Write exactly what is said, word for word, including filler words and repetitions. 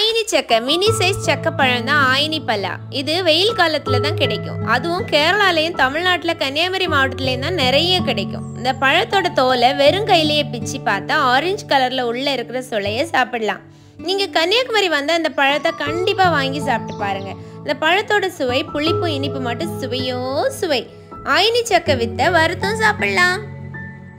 ஆயினி சக்கை mini size சக்கை பழம் தான் ஆயினி பலா. இது வெயில் காலத்துல தான் கிடைக்கும். அதுவும் கேரளாலையும் தமிழ்நாட்டில் கன்னியாகுமரி மாவட்டத்துலேயும் தான் நிறைய கிடைக்கும். இந்த பழத்தோட தோலை வெறும் கையிலேயே பிச்சு பார்த்தா ஆரஞ்சு கலர்ல உள்ள இருக்கிற சுளைய சாப்பிடலாம். நீங்க கன்னியாகுமரி வந்தா இந்த பழத்தை கண்டிப்பா வாங்கி சாப்பிட்டு பாருங்க. இந்த பழத்தோட சுவை புளிப்பு இனிப்பு மட்டும் சுவையோ சுவை. ஆயினி சக்கை வித்த வறுத்தும் சாப்பிடலாம்.